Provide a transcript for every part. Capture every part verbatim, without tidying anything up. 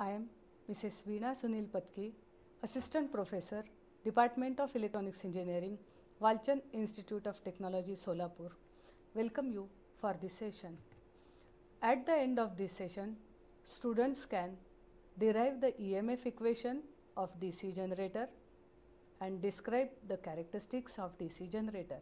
I am Missus V.S.Patki, Assistant Professor, Department of Electronics Engineering, Walchand Institute of Technology, Solapur. Welcome you for this session. At the end of this session, students can derive the E M F equation of D C generator and describe the characteristics of D C generator.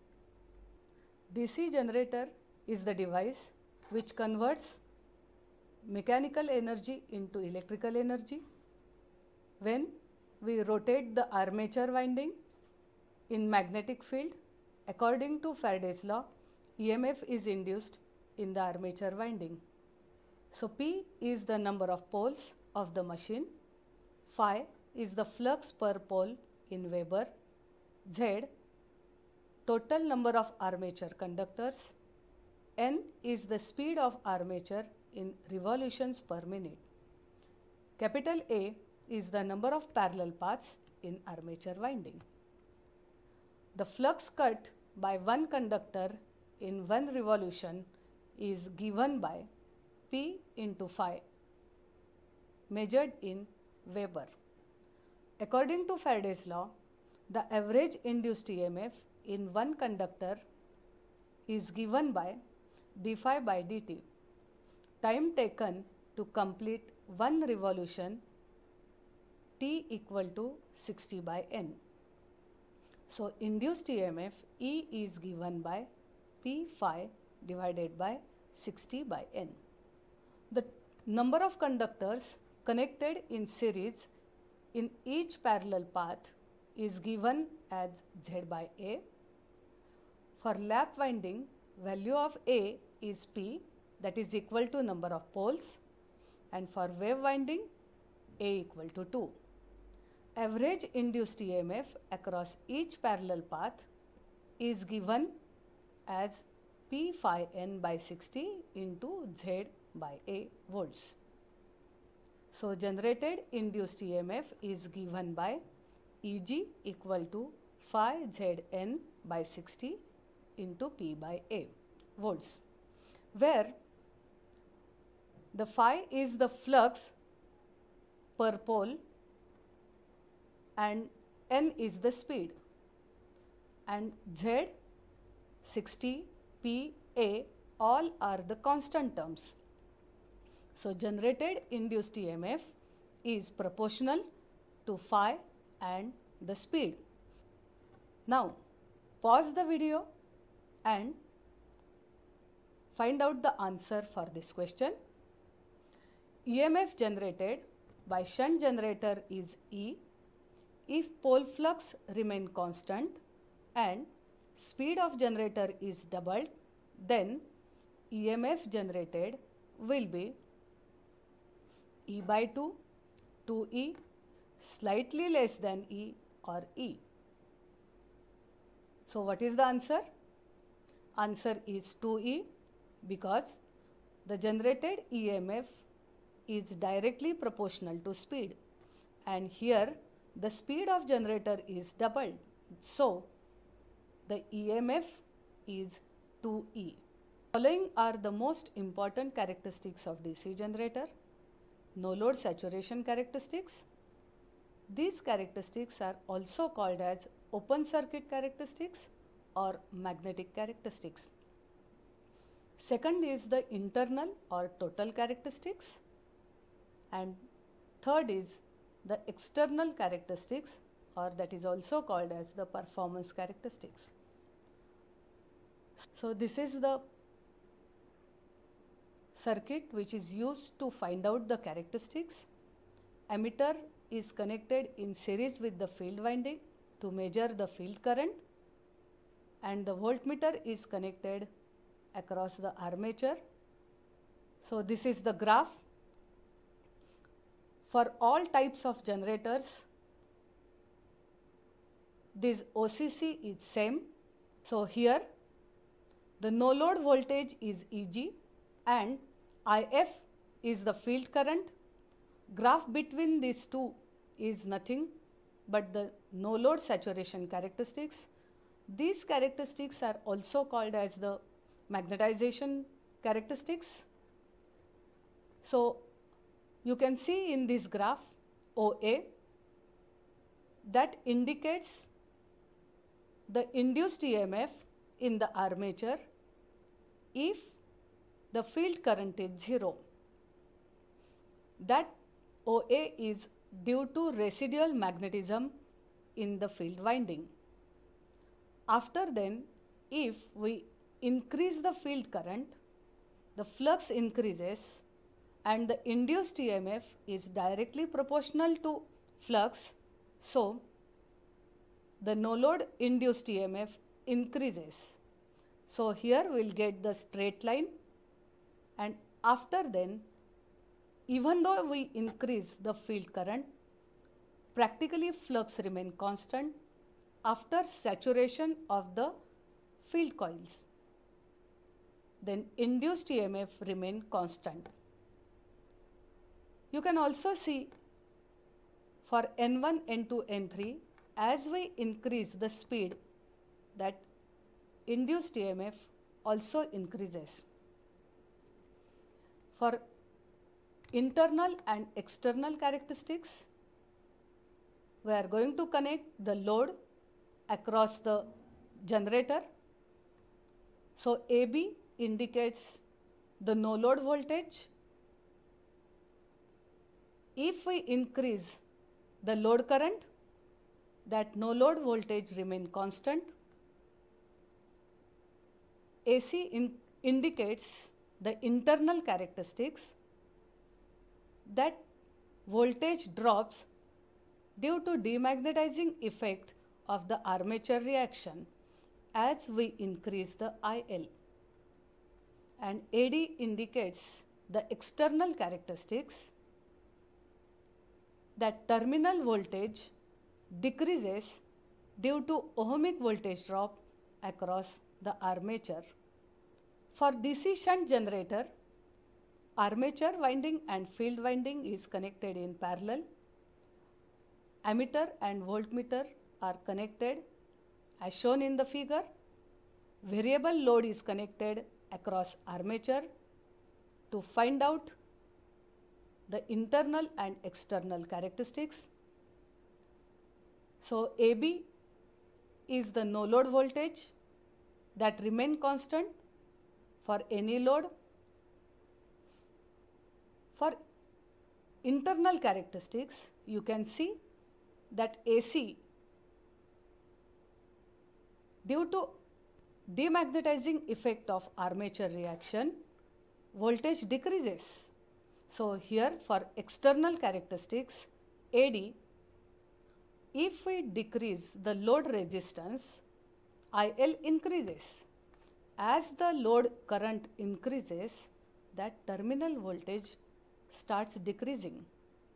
D C generator is the device which converts mechanical energy into electrical energy when we rotate the armature winding in magnetic field. According to Faraday's law, E M F is induced in the armature winding. So P is the number of poles of the machine, phi is the flux per pole in Weber, Z total number of armature conductors, N is the speed of armature in revolutions per minute. Capital A is the number of parallel paths in armature winding. The flux cut by one conductor in one revolution is given by P into phi, measured in Weber. According to Faraday's law, the average induced E M F in one conductor is given by d phi by dt. Time taken to complete one revolution, T equal to sixty by N. So induced E M F E is given by P phi divided by sixty by N. The number of conductors connected in series in each parallel path is given as Z by A. For lap winding, value of A is P, that is equal to number of poles, and for wave winding, A equal to two. Average induced E M F across each parallel path is given as P phi N by sixty into Z by A volts. So generated induced E M F is given by E G equal to phi Z N by sixty into P by A volts, where the phi is the flux per pole and N is the speed, and Z, sixty, P, A all are the constant terms. So generated induced E M F is proportional to phi and the speed. Now pause the video and find out the answer for this question. E M F generated by shunt generator is E if pole flux remain constant and speed of generator is doubled, then E M F generated will be E by two, two E, slightly less than E or E. So what is the answer? Answer is two E, because the generated E M F is directly proportional to speed, and here the speed of generator is doubled. So the E M F is two E. Following are the most important characteristics of D C generator. No load saturation characteristics. These characteristics are also called as open circuit characteristics or magnetic characteristics. Second is the internal or total characteristics, and third is the external characteristics, or that is also called as the performance characteristics. So this is the circuit which is used to find out the characteristics. Ammeter is connected in series with the field winding to measure the field current, and the voltmeter is connected across the armature. So this is the graph. For all types of generators, this O C C is same. So here the no load voltage is E G and I F is the field current. Graph between these two is nothing but the no load saturation characteristics. These characteristics are also called as the magnetization characteristics. So You can see in this graph O A that indicates the induced E M F in the armature if the field current is zero. That O A is due to residual magnetism in the field winding. After then, if we increase the field current, the flux increases and the induced E M F is directly proportional to flux, so the no load induced E M F increases. So here we will get the straight line, and after then, even though we increase the field current, practically flux remain constant after saturation of the field coils. Then induced E M F remain constant. You can also see for N one, N two, N three, as we increase the speed, that induced E M F also increases. For internal and external characteristics, we are going to connect the load across the generator. So A B indicates the no load voltage. If we increase the load current, that no load voltage remain constant. A C in indicates the internal characteristics, that voltage drops due to demagnetizing effect of the armature reaction as we increase the I L. And A D indicates the external characteristics, that terminal voltage decreases due to ohmic voltage drop across the armature. For D C shunt generator, armature winding and field winding is connected in parallel. Ammeter and voltmeter are connected as shown in the figure. Variable load is connected across armature to find out the internal and external characteristics. So A B is the no load voltage that remain constant for any load. For internal characteristics, you can see that A C, due to demagnetizing effect of armature reaction, voltage decreases. So here for external characteristics, A D, if we decrease the load resistance, I L increases. As the load current increases, that terminal voltage starts decreasing.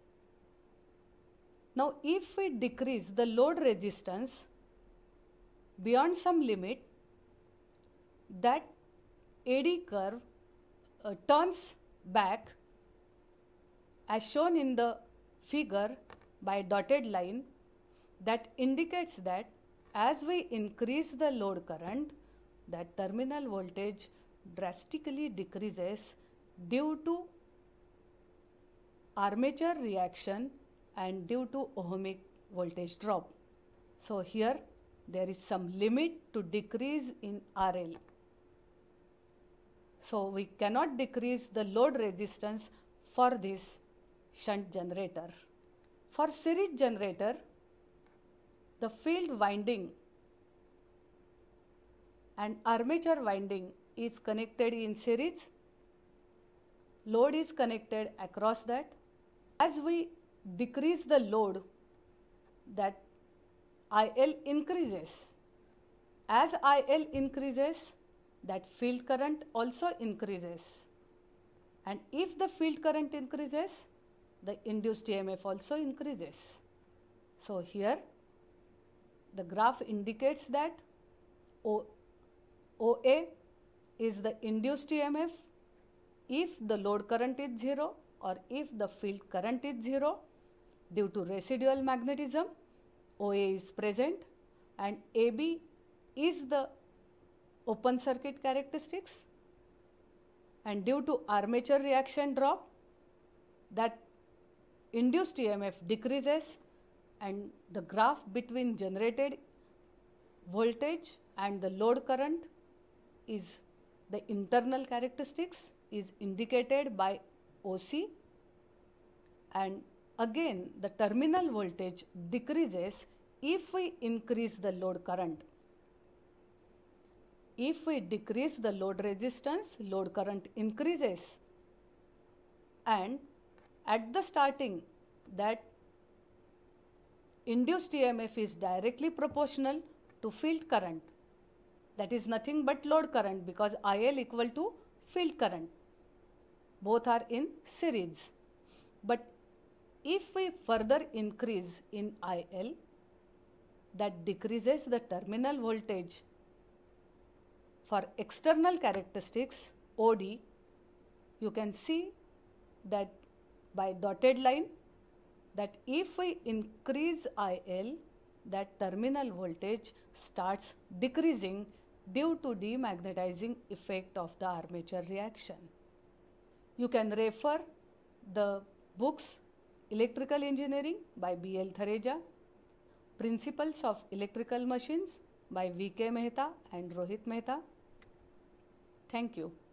Now if we decrease the load resistance beyond some limit, that A D curve uh, turns back as shown in the figure by dotted line, that indicates that as we increase the load current, that terminal voltage drastically decreases due to armature reaction and due to ohmic voltage drop. So here there is some limit to decrease in R L. So we cannot decrease the load resistance for this shunt generator. For series generator, the field winding and armature winding is connected in series. Load is connected across that. As we decrease the load, that I L increases. As I L increases, that field current also increases. And if the field current increases, the induced E M F also increases. So here the graph indicates that O, OA is the induced E M F if the load current is zero or if the field current is zero. Due to residual magnetism, O A is present, and A B is the open circuit characteristics, and due to armature reaction drop, that induced E M F decreases and the graph between generated voltage and the load current is the internal characteristics is indicated by O C, and again the terminal voltage decreases if we increase the load current. If we decrease the load resistance, load current increases, and at the starting that induced E M F is directly proportional to field current. That is nothing but load current, because I L equal to field current. Both are in series. But if we further increase in I L, that decreases the terminal voltage. For external characteristics O D, you can see that by dotted line that if we increase I L, that terminal voltage starts decreasing due to demagnetizing effect of the armature reaction. You can refer the books Electrical Engineering by B L Thareja, Principles of Electrical Machines by V K Mehta and Rohit Mehta. Thank you.